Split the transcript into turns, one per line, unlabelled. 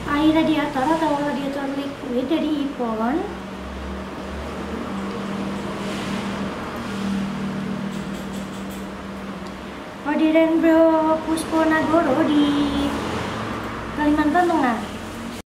air radiator atau radiator liquid dari Ipon. Odiren Bro Pusponagoro di Kalimantan Tengah.